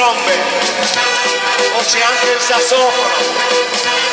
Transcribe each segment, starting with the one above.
trombe, o c'è anche il sassofono.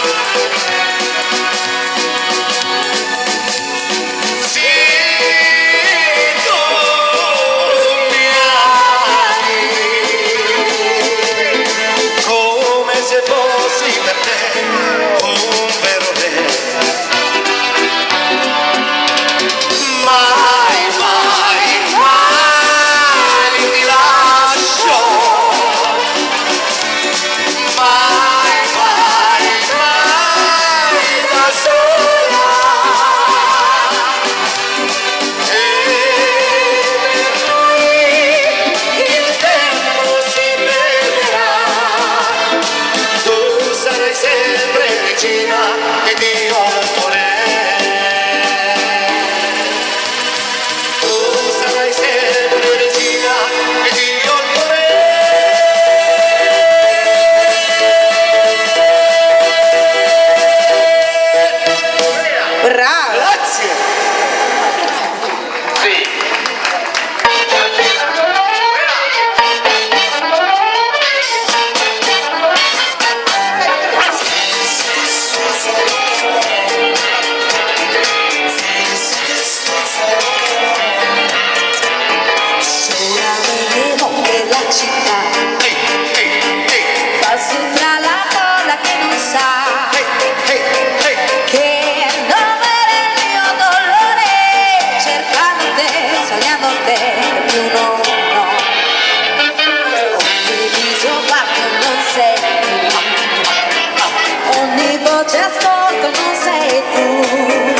Ti ascolto, non sei tu.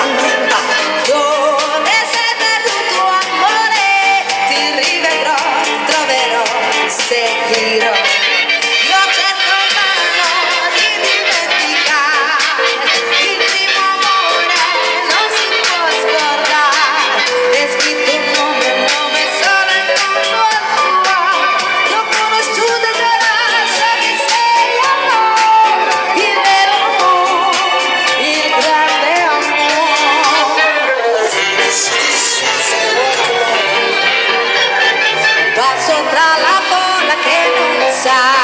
Dove sei perduto amore? Ti rivedrò, ti troverò, ti seguirò. Io cerco invano di dimenticare il primo amore, non si può scordare. È scritto un nome solo il mondo è tuo. L'ho conosciuto già, so che sei amore, il vero passo tra la folla che non sa.